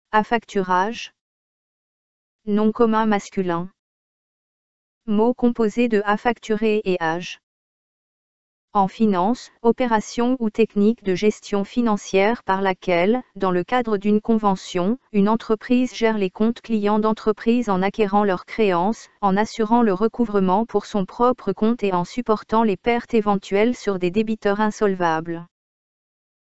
Affacturage. Nom commun masculin. Mot composé de affacturer et age. En finance, opération ou technique de gestion financière par laquelle, dans le cadre d'une convention, une entreprise gère les comptes clients d'entreprise en acquérant leurs créances, en assurant le recouvrement pour son propre compte et en supportant les pertes éventuelles sur des débiteurs insolvables.